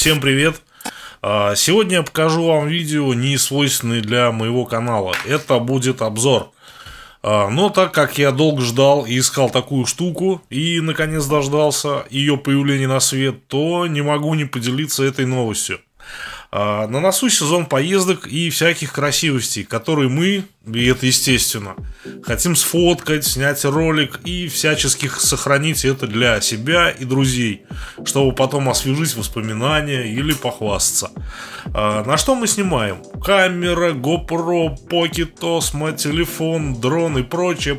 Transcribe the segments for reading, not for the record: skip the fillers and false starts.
Всем привет! Сегодня я покажу вам видео, не свойственное для моего канала. Это будет обзор. Но так как я долго ждал и искал такую штуку, и наконец дождался ее появления на свет, то не могу не поделиться этой новостью. На носу сезон поездок и всяких красивостей, которые мы, и это естественно, хотим сфоткать, снять ролик и всячески сохранить это для себя и друзей, чтобы потом освежить воспоминания или похвастаться. На что мы снимаем? Камера, GoPro, Pocket Osmo, телефон, дрон и прочее.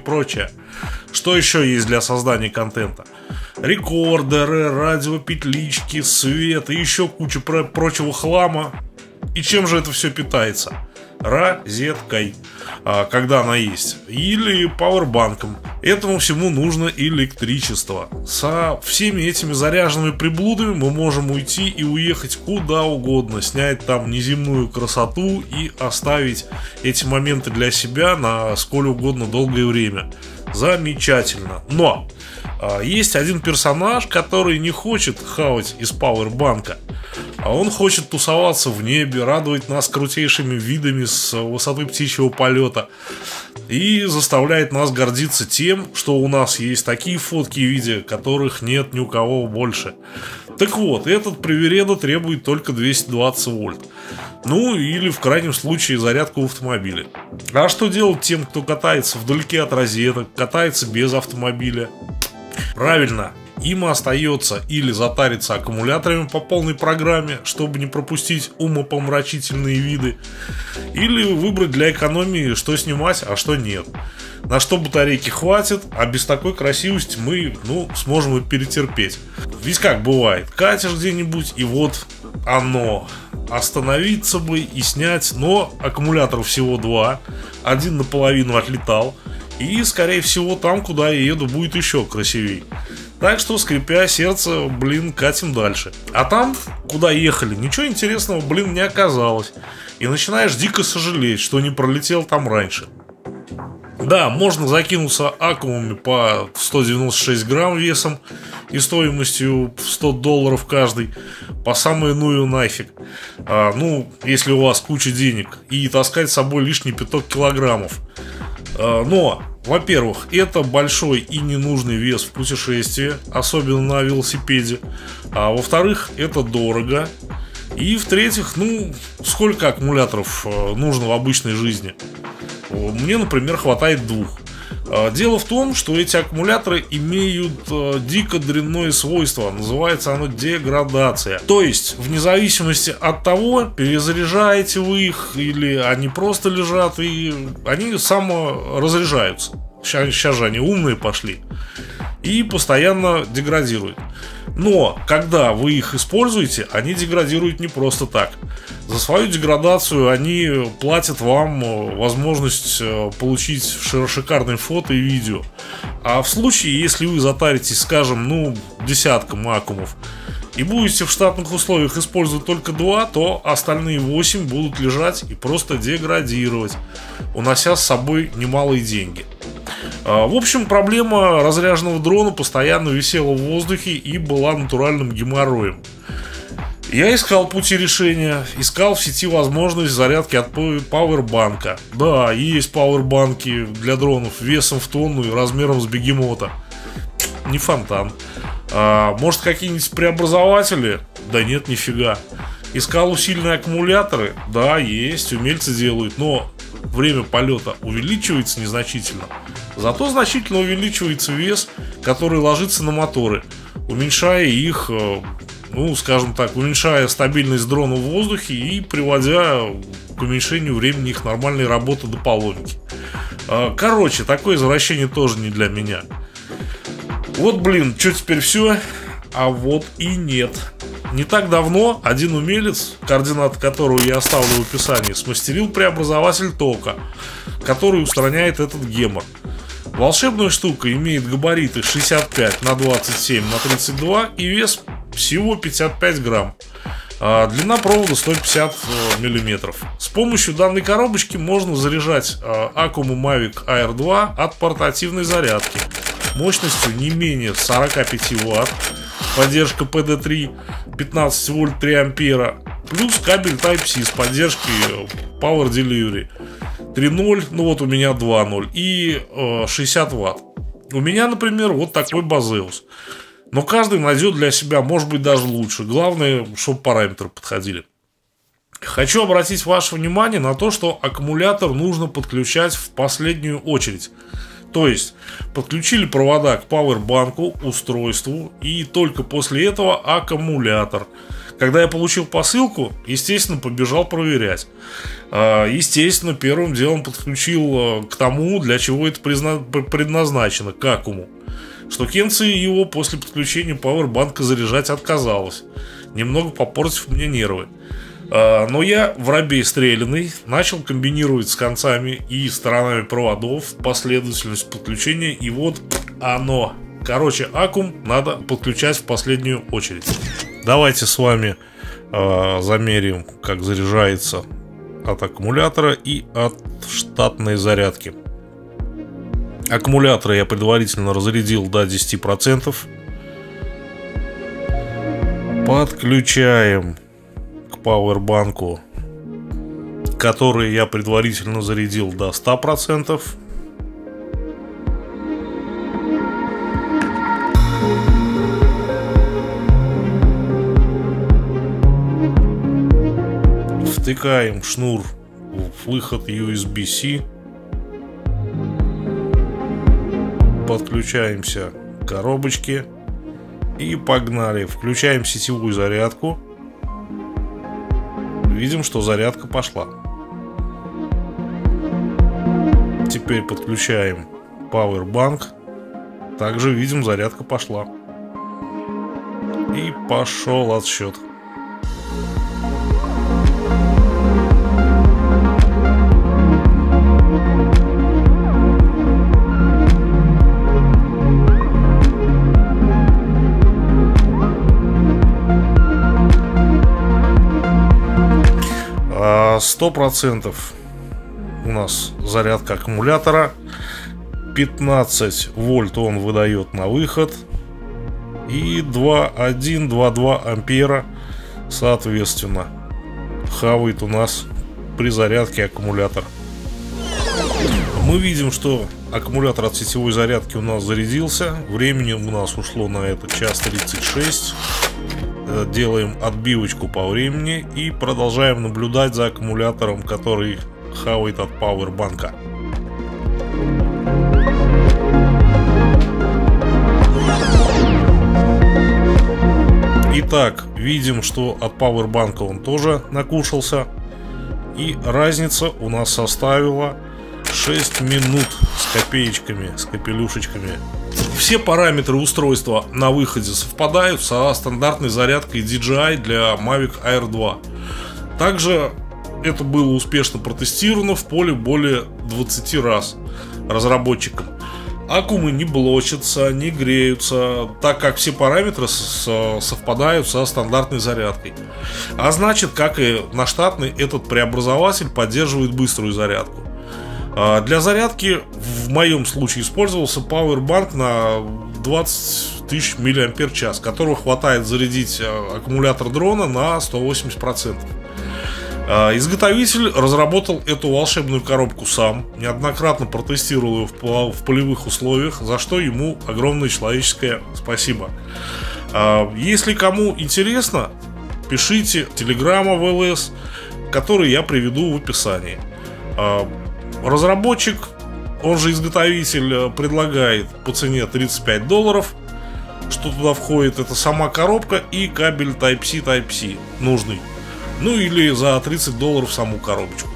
Что еще есть для создания контента? Рекордеры, радиопетлички, свет и еще куча прочего хлама. И чем же это все питается? Розеткой, когда она есть, или пауэрбанком. Этому всему нужно электричество. Со всеми этими заряженными приблудами мы можем уйти и уехать куда угодно, снять там неземную красоту и оставить эти моменты для себя на сколь угодно долгое время. Замечательно. Но есть один персонаж, который не хочет хавать из пауэрбанка, а он хочет тусоваться в небе, радовать нас крутейшими видами с высоты птичьего полета и заставляет нас гордиться тем, что у нас есть такие фотки и видео, которых нет ни у кого больше. Так вот, этот привереда требует только 220 вольт. Ну или в крайнем случае зарядку в автомобиле. А что делать тем, кто катается вдалеке от розеток, катается без автомобиля? Правильно, им остается или затариться аккумуляторами по полной программе, чтобы не пропустить умопомрачительные виды, или выбрать для экономии, что снимать, а что нет. На что батарейки хватит, а без такой красивости мы, сможем и перетерпеть. Ведь как бывает, катишь где-нибудь, и вот оно. Остановиться бы и снять, но аккумуляторов всего 2, один наполовину отлетал, и скорее всего там, куда я еду, будет еще красивей. Так что, скрипя сердце, катим дальше. А там, куда ехали, ничего интересного, не оказалось. И начинаешь дико сожалеть, что не пролетел там раньше. Да, можно закинуться аккумами по 196 грамм весом и стоимостью в $100 каждый, по самое ну и нафиг. Если у вас куча денег, и таскать с собой лишний 5 килограммов. Но, во-первых, это большой и ненужный вес в путешествии, особенно на велосипеде. А во-вторых, это дорого. И в-третьих, сколько аккумуляторов нужно в обычной жизни? Мне, например, хватает 2. Дело в том, что эти аккумуляторы имеют дико дрянное свойство. Называется оно деградация. То есть, вне зависимости от того, перезаряжаете вы их или они просто лежат, и они саморазряжаются. Сейчас же они умные пошли. И постоянно деградируют. Но, когда вы их используете, они деградируют не просто так. За свою деградацию они платят вам возможность получить шикарные фото и видео. А в случае, если вы затаритесь, скажем, десятком аккумов и будете в штатных условиях использовать только 2, то остальные 8 будут лежать и просто деградировать, унося с собой немалые деньги. В общем, проблема разряженного дрона постоянно висела в воздухе и была натуральным геморроем. Я искал пути решения, искал в сети возможность зарядки от пауэрбанка. Да, есть пауэрбанки для дронов весом в тонну и размером с бегемота. Не фонтан. Может, какие-нибудь преобразователи? Да нет, нифига. Искал усиленные аккумуляторы? Да, есть, умельцы делают, но время полета увеличивается незначительно. Зато значительно увеличивается вес, который ложится на моторы, уменьшая их, скажем так, уменьшая стабильность дрона в воздухе и приводя к уменьшению времени их нормальной работы до поломки. Короче, такое извращение тоже не для меня. Вот, что теперь все? А вот и нет. Не так давно один умелец, координаты которого я оставлю в описании, смастерил преобразователь тока, который устраняет этот гемор. Волшебная штука имеет габариты 65 на 27 на 32 и вес всего 55 грамм. Длина провода 150 мм. С помощью данной коробочки можно заряжать Acuma Mavic Air 2 от портативной зарядки мощностью не менее 45 Вт. поддержка PD3, 15 вольт 3 ампера, плюс кабель Type-C с поддержкой Power Delivery 3.0, ну вот у меня 2.0 и 60 ватт. У меня, например, вот такой Baseus. Но каждый найдет для себя, может быть, даже лучше. Главное, чтобы параметры подходили. Хочу обратить ваше внимание на то, что аккумулятор нужно подключать в последнюю очередь. То есть, подключили провода к пауэрбанку, устройству, и только после этого аккумулятор. Когда я получил посылку, естественно, побежал проверять. Естественно, первым делом подключил к тому, для чего это предназначено, к аккуму. Штукенция его после подключения пауэрбанка заряжать отказалась, немного попортив мне нервы. Но я, воробей стрелянный, начал комбинировать с концами и сторонами проводов последовательность подключения, и вот оно. Короче, аккум надо подключать в последнюю очередь. Давайте с вами замерим, как заряжается от аккумулятора и от штатной зарядки. Аккумулятор я предварительно разрядил до 10%. Подключаем к пауэрбанку, который я предварительно зарядил до 100%. Втыкаем шнур в выход USB-C. Подключаемся к коробочке и погнали. Включаем сетевую зарядку. Видим, что зарядка пошла. Теперь подключаем Powerbank. Также видим, зарядка пошла. И пошел отсчет. А 100% у нас зарядка аккумулятора. 15 вольт он выдает на выход. И 2,1, 2,2 ампера соответственно хавает у нас при зарядке аккумулятор. Мы видим, что аккумулятор от сетевой зарядки у нас зарядился. Времени у нас ушло на это 1:36. Делаем отбивочку по времени и продолжаем наблюдать за аккумулятором, который хавает от пауэрбанка. Итак, видим, что от пауэрбанка он тоже накушался. И разница у нас составила 6 минут с копеечками, с капелюшечками. Все параметры устройства на выходе совпадают со стандартной зарядкой DJI для Mavic Air 2. Также это было успешно протестировано в поле более 20 раз разработчикам. Аккумы не блочатся, не греются, так как все параметры совпадают со стандартной зарядкой. А значит, как и на штатный, этот преобразователь поддерживает быструю зарядку. Для зарядки в моем случае использовался Powerbank на 20 тысяч мАч, которого хватает зарядить аккумулятор дрона на 180%. Изготовитель разработал эту волшебную коробку сам, неоднократно протестировал ее в полевых условиях, за что ему огромное человеческое спасибо. Если кому интересно, пишите телеграмма в ЛС, который я приведу в описании. Разработчик, он же изготовитель, предлагает по цене $35. Что туда входит? Это сама коробка и кабель Type-C, Type-C нужный. Ну или за $30 саму коробочку.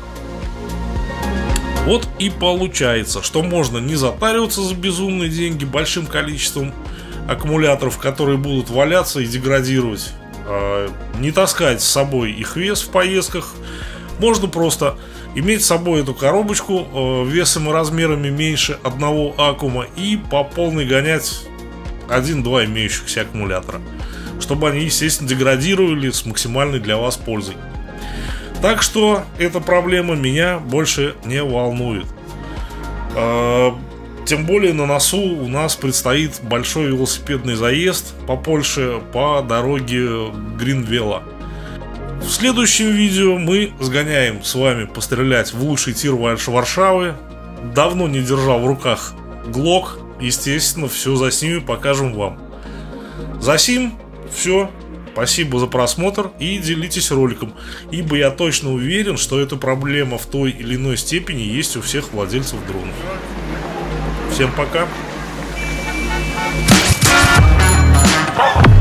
Вот и получается, что можно не затариваться за безумные деньги большим количеством аккумуляторов, которые будут валяться и деградировать, не таскать с собой их вес в поездках. Можно просто иметь с собой эту коробочку весом и размерами меньше одного аккума и по полной гонять 1-2 имеющихся аккумулятора, чтобы они, естественно, деградировали с максимальной для вас пользой. Так что эта проблема меня больше не волнует. Тем более на носу у нас предстоит большой велосипедный заезд по Польше по дороге Гринвелла. В следующем видео мы сгоняем с вами пострелять в лучший тир Варшавы. Давно не держал в руках Глок. Естественно, все заснимем и покажем вам. Засим, все. Спасибо за просмотр и делитесь роликом, ибо я точно уверен, что эта проблема в той или иной степени есть у всех владельцев дронов. Всем пока!